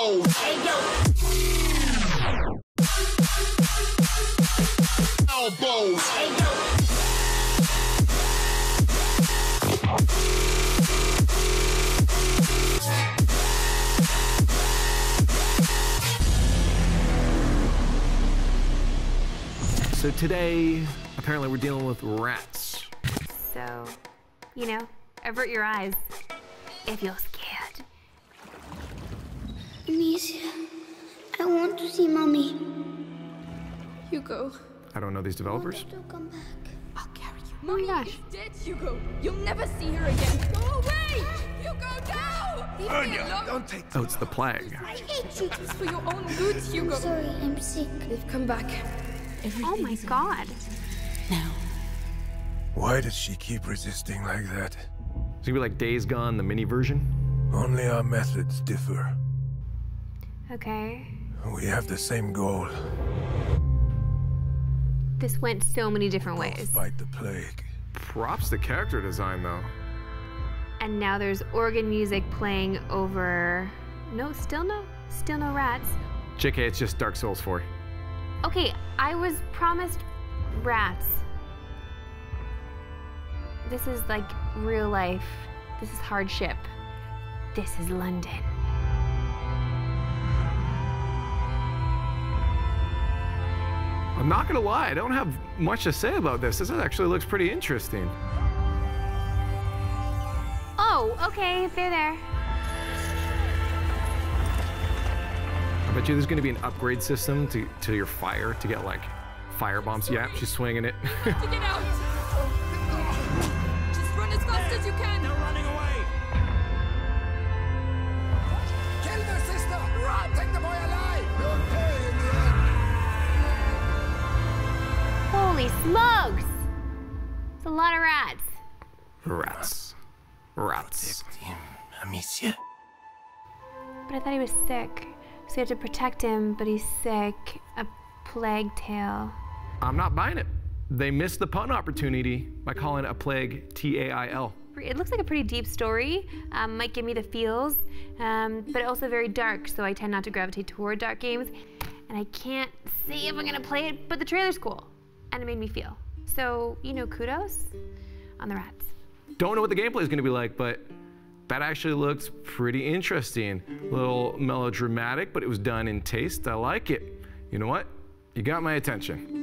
Elbows. Hey, yo. Elbows. Hey, yo. So today, apparently we're dealing with rats. So, you know, avert your eyes if you're scared. Amicia, I want to see Mommy. Hugo. I don't know these developers. Roberto, come back. I'll carry you. Oh my gosh. Is dead, Hugo. You'll never see her again. Go away! Hugo, no! Leave me alone. Don't take Oh, it's the plague. I hate you. It's for your own good, Hugo. I'm sorry, I'm sick. They've come back. Oh my God. Now. Why does she keep resisting like that? It's gonna be like Days Gone, the mini version. Only our methods differ. Okay. We have the same goal. This went so many different Both ways. fight the plague. Props to character design, though. And now there's organ music playing over... No, still no rats. JK, it's just Dark Souls 4. Okay, I was promised rats. This is like real life. This is hardship. This is London. I'm not gonna lie, I don't have much to say about this. This actually looks pretty interesting. Oh, okay, they're there. I bet you there's gonna be an upgrade system to your fire to get like fire bombs. Yeah, she's swinging it. To get out. Just run as fast as you can. They're running away. Kill their sister! Run! Take the boy alive! You'll pay in the end! Holy smokes! It's a lot of rats. Rats. Rats. Amicia. But I thought he was sick. So you have to protect him, but he's sick. A plague tale. I'm not buying it. They missed the pun opportunity by calling it a plague T-A-I-L. It looks like a pretty deep story. Might give me the feels, but also very dark, so I tend not to gravitate toward dark games. And I can't see if I'm gonna play it, but the trailer's cool, and it made me feel. So, you know, kudos on the rats. Don't know what the gameplay is gonna be like, but that actually looks pretty interesting. A little melodramatic, but it was done in taste. I like it. You know what? You got my attention.